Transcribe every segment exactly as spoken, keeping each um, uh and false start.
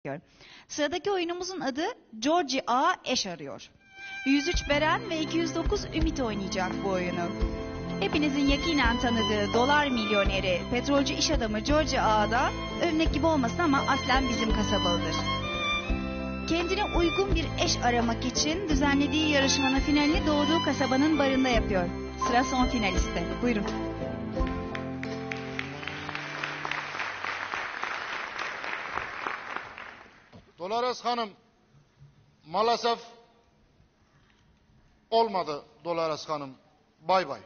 Sıradaki oyunumuzun adı Georgie A eş arıyor. yüz üç Beren ve iki yüz dokuz Ümit oynayacak bu oyunu. Hepinizin yakinen tanıdığı dolar milyoneri, petrolcü iş adamı Georgie A da övmek gibi olmasın ama aslen bizim kasabalıdır. Kendine uygun bir eş aramak için düzenlediği yarışmanın finalini doğduğu kasabanın barında yapıyor. Sıra son finaliste. Buyurun. Dolores Hanım, maalesef olmadı Dolores Hanım. Bay bay.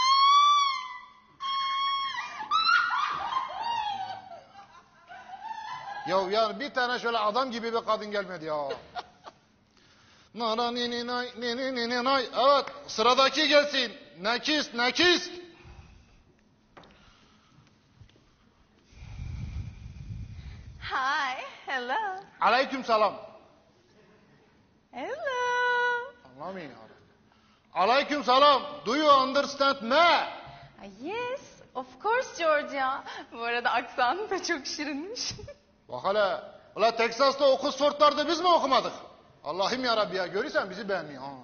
Ya yani bir tane şöyle adam gibi bir kadın gelmedi ya. Nara nini nay nini nini nay. Evet, sıradaki gelsin. Nekis, nekis. Hi, hello. Aleyküm selam. Hello. Anlamıyorum. Aleyküm selam. Do you understand me? Yes, of course Georgia. Bu arada aksanı da çok şirinmiş. Bak hele. Ulan Teksas'ta Oxford'larda biz mi okumadık? Allah'ım yarabbi ya. Görürsen bizi beğenmiyor. Ha.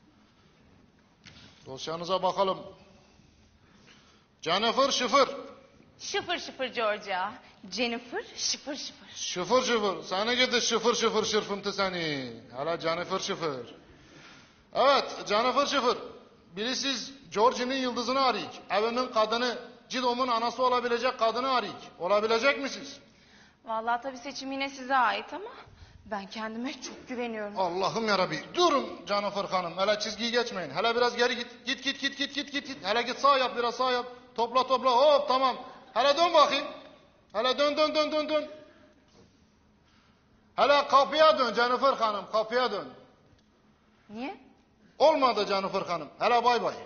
Dosyanıza bakalım. Jennifer şıfır. Şıfır şıfır Georgia. Jennifer şıfır şıfır. Şıfır şıfır. Sana gidi şıfır şıfır şırfıntı seni. Hala Jennifer şıfır. Evet Jennifer şıfır. Birisiz Georgie'nin yıldızını arayık. Evimin kadını, Cidom'un anası olabilecek kadını arayık. Olabilecek misiniz? Vallahi tabii seçim yine size ait ama ben kendime çok güveniyorum. Allah'ım yarabbi. Durun Jennifer Hanım. Hele çizgiyi geçmeyin. Hele biraz geri git. Git git git git git git. git. Hele git sağ yap biraz sağ yap. Topla topla. Hop tamam. Hele dön bakayım. Hele dön dön dön dön dön. Hele kapıya dön Jennifer Hanım. Kapıya dön. Niye? Olmadı Jennifer Hanım. Hele bay bay.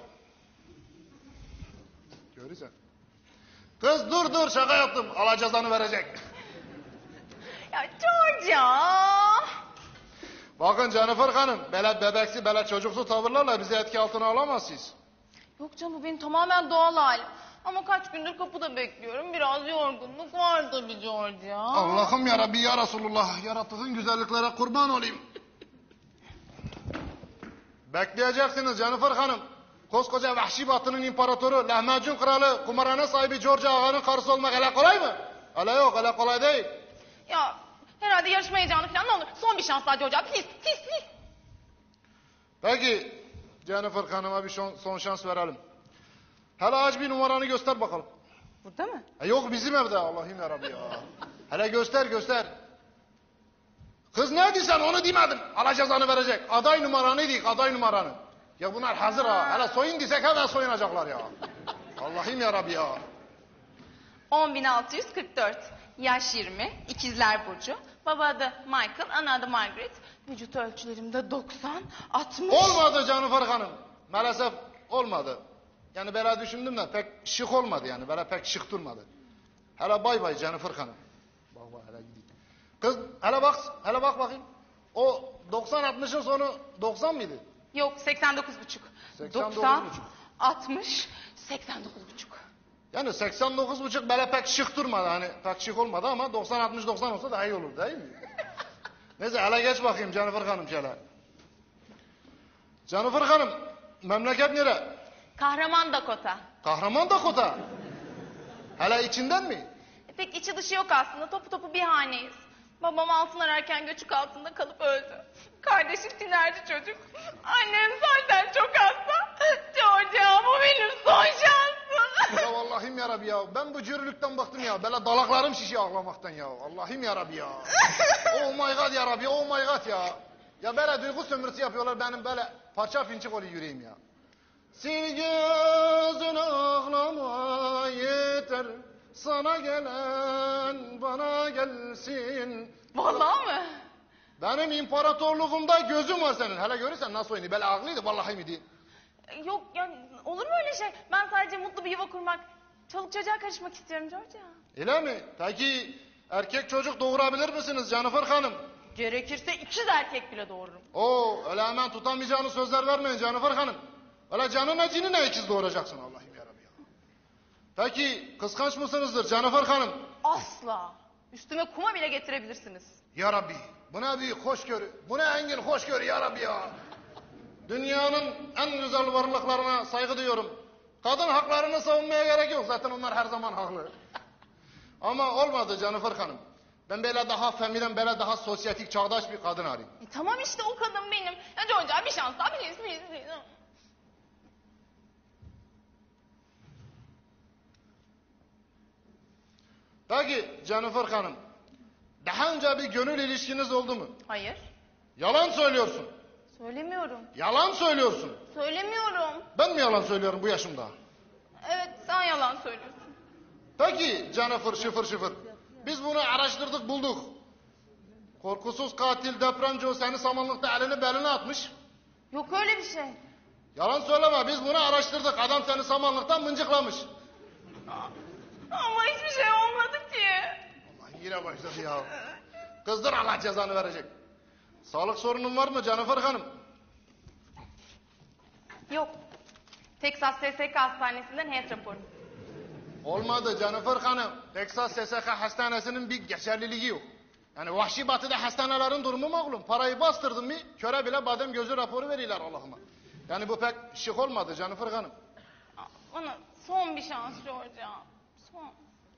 Görürsen. Kız dur dur şaka yaptım. Allah cezanı verecek. Ya Georgia. Bakın Jennifer Hanım. Böyle bebeksi böyle çocuksu tavırlarla bizi etki altına alamazsınız. Yok canım bu benim tamamen doğal halim. Ama kaç gündür kapıda bekliyorum. Biraz yorgunluk var tabii Georgia. Allah'ım ya Rabbi ya Resulullah. Yarattığın güzelliklere kurban olayım. Bekleyeceksiniz Jennifer Hanım. Koskoca Vahşi Batı'nın imparatoru, lahmacun kralı, kumarhane sahibi George Ağa'nın karısı olmak hele kolay mı? Hele yok, hele kolay değil. Ya herhalde yarışma heyecanı falan ne olur. Son bir şans daha Georgia. Please, please, please. Peki Jennifer Hanım'a bir son, son şans verelim. Hele aç bir numaranı göster bakalım. Burada mı? E yok bizim evde Allah'ım ya Rabbi ya. Hele göster göster. Kız ne diysen onu demedim. Allah cezanı verecek. Aday numaranı dik aday numaranı. Ya bunlar hazır ha. Hele soyun desek hemen soyunacaklar ya. Allah'ım ya Rabbi ya. on bin altı yüz kırk dört. Yaş yirmi. İkizler Burcu. Baba adı Michael, ana adı Margaret. Vücut ölçülerimde doksan, altmış. Olmadı Jennifer Hanım. Maalesef olmadı. Yani böyle düşündüm de pek şık olmadı yani. Böyle pek şık durmadı. Hele bay bay Jennifer Hanım. Bak bak hele gideyim. Kız hele bak, hele bak bakayım. O doksan altmışın sonu doksan mıydı? Yok seksen dokuz buçuk. seksen dokuz doksan, buçuk. altmış, seksen dokuz buçuk. Yani seksen dokuz buçuk böyle pek şık durmadı. Hani pek şık olmadı ama doksan altmış doksan olsa daha iyi olur değil mi? Neyse hele geç bakayım Jennifer Hanım şöyle. Jennifer Hanım memleket nere? Kahraman Dakota. Kahraman Dakota. Hele içinden mi? E, pek içi dışı yok aslında. Topu topu bir haneyiz. Babam altın ararken göçük altında kalıp öldü. Kardeşim tinerci çocuk. Annem zaten çok hasta. Georgia bu benim son şansım. Ya Allah'ım yarabbi ya. Ben bu cürülükten baktım ya. Böyle dalaklarım şişiyor ağlamaktan ya. Allah'ım yarabbi ya. Oh my god yarabbi. Oh my god ya. Ya böyle duygu sömürüsü yapıyorlar. Benim böyle parça pinçik oluyor yüreğim ya. Sil gözün ağlama yeter. Sana gelen bana gelsin. Vallahi mı? Benim imparatorluğumda gözüm var senin. Hele görürsen nasıl oynuyor. Böyle ağlıydı vallahi miydi? Yok yani olur mu öyle şey? Ben sadece mutlu bir yuva kurmak, çoluk çocuğa karışmak istiyorum Georgia. Öyle mi? Peki erkek çocuk doğurabilir misiniz Jennifer Hanım? Gerekirse ikiz erkek bile doğururum. Oo öyle hemen tutamayacağınız sözler vermeyin Jennifer Hanım. Öyle canına cinine ikiz doğuracaksın Allah'ım yarabbim ya. Peki kıskanç mısınızdır Jennifer Hanım? Asla. Üstüme kuma bile getirebilirsiniz. Ya Rabbi, bu ne büyük hoşgörü, bu ne engin hoşgörü ya Rabbi ya. Dünyanın en güzel varlıklarına saygı duyuyorum. Kadın haklarını savunmaya gerek yok, zaten onlar her zaman haklı. Ama olmadı Canıfır Hanım. Ben böyle daha feminen, böyle daha sosyetik, çağdaş bir kadın arayayım. E, tamam işte o kadın benim. Ya Georgia bir şans daha, please please please. Peki Canıfır Hanım, daha önce bir gönül ilişkiniz oldu mu? Hayır. Yalan söylüyorsun. Söylemiyorum. Yalan söylüyorsun. Söylemiyorum. Ben mi yalan söylüyorum bu yaşımda? Evet sen yalan söylüyorsun. Peki Canıfır şıfır şıfır. Biz bunu araştırdık bulduk. Korkusuz katil depremci o seni samanlıkta elini beline atmış. Yok öyle bir şey. Yalan söyleme, biz bunu araştırdık. Adam seni samanlıktan mıncıklamış. Ama hiçbir şey olmadı ki. Aman yine başladı ya. Kızdır, Allah cezanı verecek. Sağlık sorunun var mı Canıfır Hanım? Yok. Texas S S K Hastanesi'nden H E S raporu. Olmadı Canıfır Hanım. Texas S S K Hastanesi'nin bir geçerliliği yok. Yani vahşi batıda hastanelerin durumu malum. Parayı bastırdın mı köre bile badem gözü raporu verirler Allah'ıma. Yani bu pek şık olmadı Canıfır Hanım. Bana son bir şans Georgia. Son.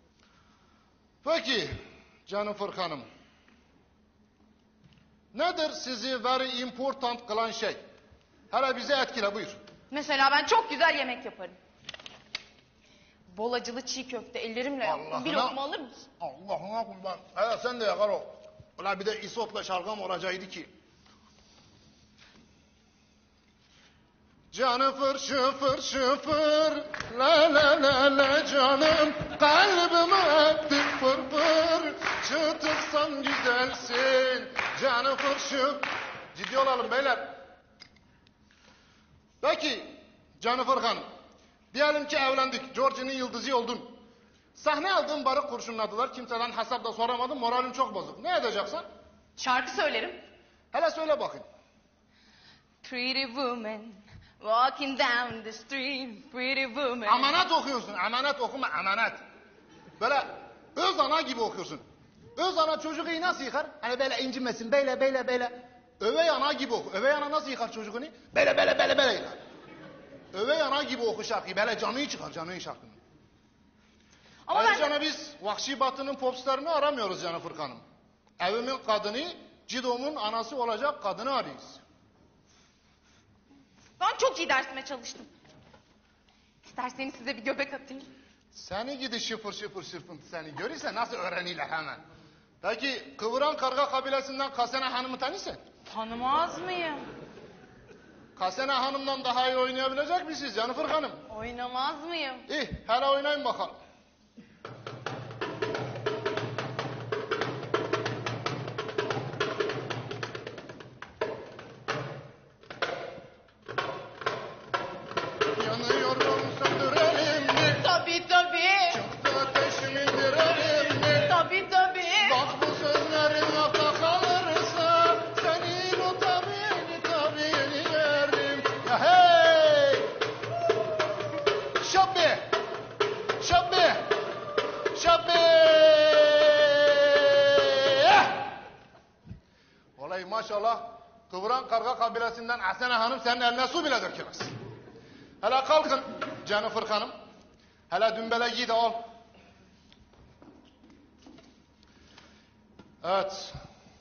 Peki Canıfır Hanım. Nedir sizi very important kılan şey? Hele bize etkile buyur. Mesela ben çok güzel yemek yaparım. Bol acılı çiğ köfte ellerimle yaptım. Bir lokma alır mısın? Allah'ına kurban. Hele sen de yakar o. Ulan bir de isotla şalgam olacaktı ki. Canıfır şıfır şıfır la la la la canım kalbime ettin fır fır çıtıksan güzelsin canıfır şıfır. Ciddi olalım beyler. Peki Canıfır Hanım, diyelim ki evlendik, George'nin yıldızı oldun. Sahne aldığın barı kurşunladılar, kimseden hesap da soramadım, moralim çok bozuk. Ne edeceksin? Şarkı söylerim. Hele söyle bakayım. Pretty woman walking down the street, pretty woman. Emanet okuyorsun, emanet okuma, emanet. Böyle öz ana gibi okuyorsun. Öz ana çocuğu nasıl yıkar? Hani böyle incinmesin, böyle böyle böyle. Övey ana gibi oku. Övey ana nasıl yıkar çocuğunu? Böyle böyle böyle böyle yıkar. Övey ana gibi oku şarkıyı, böyle canı çıkar, canı şarkının. Ama Ayrıca ben... biz Vahşi Batı'nın popstarını aramıyoruz Canıfır Hanım. Evimin kadını, Cido'mun anası olacak kadını arıyoruz. Ben çok iyi dersime çalıştım. İsterseniz size bir göbek atayım. Seni gidi şıpır şıpır şırpıntı seni. Görürse nasıl öğrenirler hemen. Peki Kıvıran Karga kabilesinden Kasene Hanım'ı tanıyorsun? Tanımaz mıyım? Kasene Hanım'dan daha iyi oynayabilecek misiniz Canıfır Hanım? Oynamaz mıyım? İyi, hele oynayın bakalım. Yanıyorum söndürelim mi? Tabii tabii. Çıktı ateşim indirelim mi? Tabii tabii. Bak bu sözlerin lafta kalırsa senin o tabiini tabiini yerim. Ya hey! Şabbi! Şabbi! Şabbi! Vallahi maşallah Kıvıran Karga kabilesinden Asene Hanım senin eline su bile dökemez. Hele kalkın Canıfır Hanım. Hele dümbele giy de al. Evet.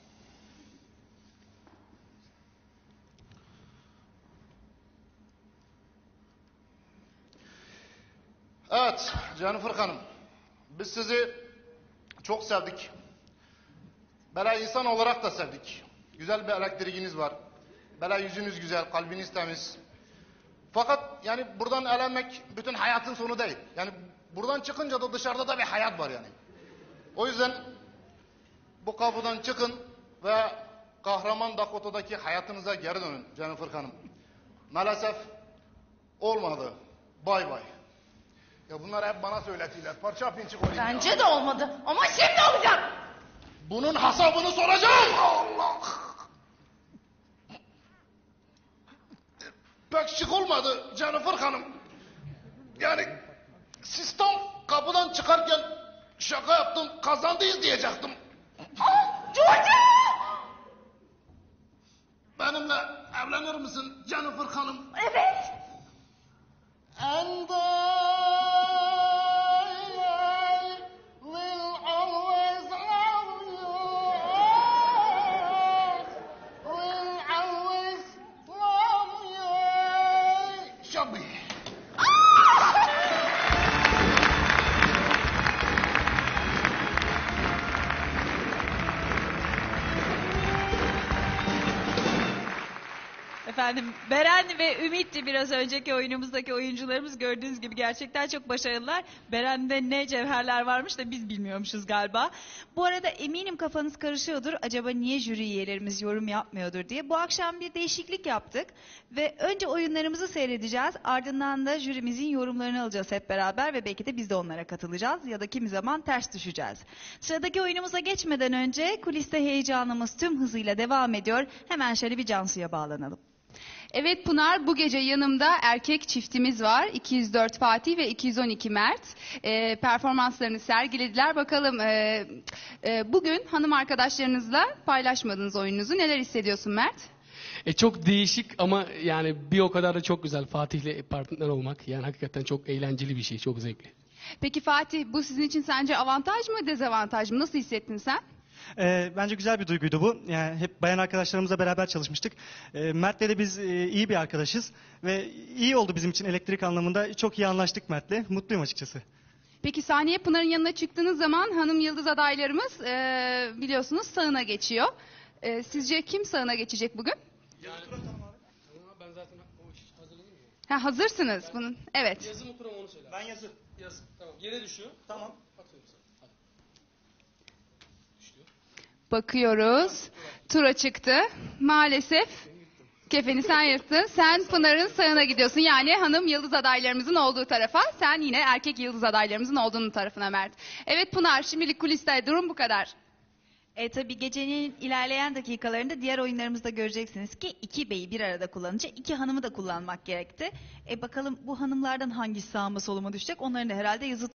Evet Canıfır Hanım. Biz sizi çok sevdik. Böyle insan olarak da sevdik. Güzel bir elektriğiniz var. Böyle yüzünüz güzel, kalbiniz temiz. Fakat yani buradan elenmek bütün hayatın sonu değil. Yani buradan çıkınca da dışarıda da bir hayat var yani. O yüzden bu kapıdan çıkın ve kahraman Dakota'daki hayatınıza geri dönün Canıfır Hanım. Maalesef olmadı. Bay bay. Ya bunlar hep bana söyletiyorlar. Parça pinçik olayım Bence ya. de olmadı. Ama şimdi olacak. Bunun hesabını soracağım. Allah. Pek şık olmadı Canıfır Hanım. Yani sistem kapıdan çıkarken şaka yaptım. Kazan Kandayız diyecektim. Ah, Georgia! Benimle evlenir misin Jennifer Hanım? Evet. And I will always love you. Will always love you. Shabby. Efendim Beren ve Ümit'ti biraz önceki oyunumuzdaki oyuncularımız, gördüğünüz gibi gerçekten çok başarılılar. Beren'de ne cevherler varmış da biz bilmiyormuşuz galiba. Bu arada eminim kafanız karışıyordur, acaba niye jüri üyelerimiz yorum yapmıyordur diye. Bu akşam bir değişiklik yaptık ve önce oyunlarımızı seyredeceğiz, ardından da jürimizin yorumlarını alacağız hep beraber ve belki de biz de onlara katılacağız ya da kimi zaman ters düşeceğiz. Sıradaki oyunumuza geçmeden önce kuliste heyecanımız tüm hızıyla devam ediyor. Hemen şöyle bir Cansu'ya bağlanalım. Evet Pınar, bu gece yanımda erkek çiftimiz var. iki yüz dört Fatih ve iki yüz on iki Mert. Ee, performanslarını sergilediler. Bakalım e, e, bugün hanım arkadaşlarınızla paylaşmadığınız oyununuzu neler hissediyorsun Mert? E çok değişik ama yani bir o kadar da çok güzel Fatih'le partner olmak. Yani hakikaten çok eğlenceli bir şey, çok zevkli. Peki Fatih, bu sizin için sence avantaj mı dezavantaj mı? Nasıl hissettin sen? Ee, bence güzel bir duyguydu bu. Yani hep bayan arkadaşlarımızla beraber çalışmıştık. Ee, Mert'le de biz e, iyi bir arkadaşız ve iyi oldu bizim için elektrik anlamında. Çok iyi anlaştık Mert'le. Mutluyum açıkçası. Peki sahneye Pınar'ın yanına çıktığınız zaman hanım yıldız adaylarımız e, biliyorsunuz sağına geçiyor. E, sizce kim sağına geçecek bugün? Yani, ben zaten o iş hazırladım ya. Ha, hazırsınız bunun. Evet. Yazı mı kuram onu söyle. Ben yazı. Yazı. Tamam. Yere düşüyor. Tamam. Atıyorum sana. Hadi. Düştü. Bakıyoruz. Tura çıktı. Maalesef kefeni sen yırttın. Sen Pınar'ın sağına gidiyorsun. Yani hanım yıldız adaylarımızın olduğu tarafa. Sen yine erkek yıldız adaylarımızın olduğunun tarafına Mert. Evet Pınar, şimdilik kuliste durum bu kadar. E tabi gecenin ilerleyen dakikalarında diğer oyunlarımızda göreceksiniz ki iki beyi bir arada kullanınca iki hanımı da kullanmak gerekti. E bakalım bu hanımlardan hangisi sağıma soluma düşecek, onların da herhalde yazı